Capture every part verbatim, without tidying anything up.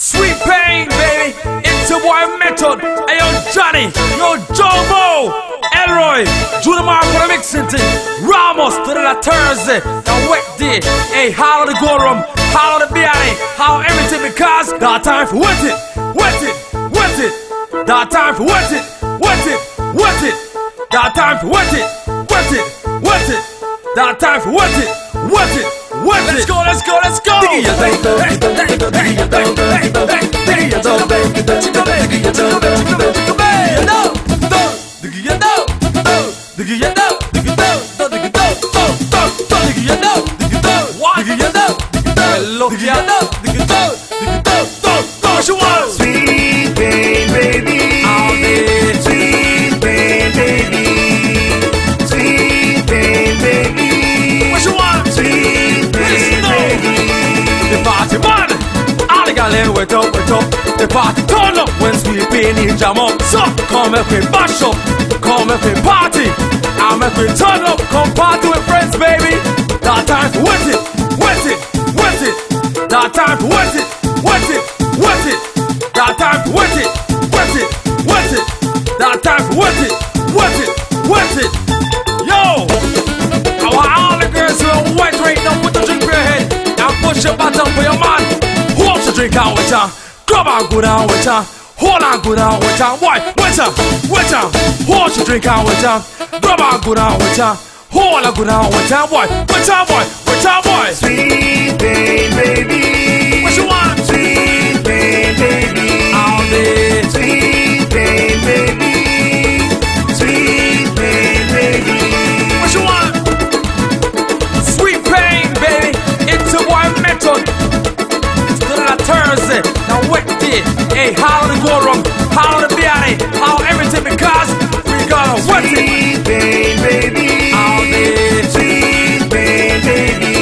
Sweet pain, baby. It's your boy Method. Hey, yo, Johnny. Yo, Jomo. Elroy. Junior Mark for the mixing thing. Ramos to the Thursday. The wet day. Hey, how the go rum. How the beanie. How everything because that time for wet it. Wet it. Wet it. That time for wet it. Wet it. Wet it. That time for wet it. Wet it. Wet it. That time for wet it. Wet it. Wet it. Let's go, let's go, let's go. Hey, hey, hey, hey, Sweet pain, baby. Sweet pain, baby. Sweet pain, baby. What you want? Sweet pain, baby. The party man, all the gals wet up, wet up. The party turn up when Sweet pain in jam up. So come and we bash up, come and we party. I make we turn up, come party with friends, baby. That time for wet it, wet it, wet it. That time for wet it, wet it, wet it. That time for wet it, wet it, wet it. That time for wet it, wet it, wet it. Yo, I want all the girls who are wet right now with the drink for your head and push your bottom for your man. Who wants to drink out with ya? Grab and go down with ya. Hold on, go down with ya. Why? With ya, with ya. Who wants to drink out with ya? Grab and go down with ya. Hold on, go down with ya. Boy, with ya, boy, with ya, boy. Sweet pain, baby. What you want? Sweet pain, baby. All day. Sweet pain, baby. Sweet pain, baby. What you want? Sweet pain, baby. It's a boy Method. It's still a Thursday. Now wet day. Hey, how the go wrong? How the beanie? How everything because we gotta wet it. Sweet pain, baby. All day. Sweet pain, baby.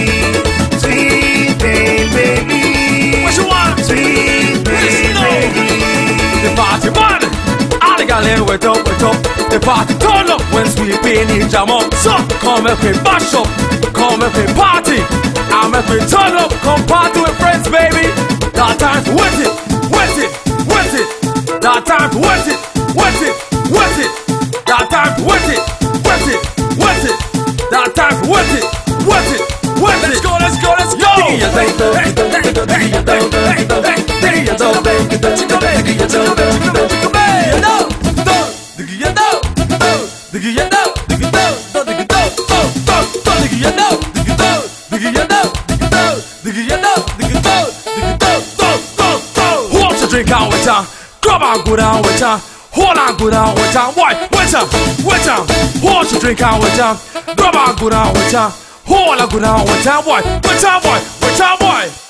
Sweet pain, baby. What you want? Sweet pain, baby. The party man, all the gals wet up, wet up. The party turn up when Sweet pain in jam up. So come and we bash up, come and we party. I make we turn up, come party with friends, baby. That time for wet it, wet it, wet it. That time for wet it, wet it, wet it. That time for wet it, wet it, wet it. That time for wet it, wet it, wet it. Let's go, let's go, let's go. Hey, hey, hey, hey, hey, hey, who wants to drink out with ya? Grab and go down with ya. Hold on, go down with ya. Why? With ya, with ya. Who wants to drink out with ya? Grab and go down with ya. Hold on, go down with ya. Why? With ya, boy, with ya, boy.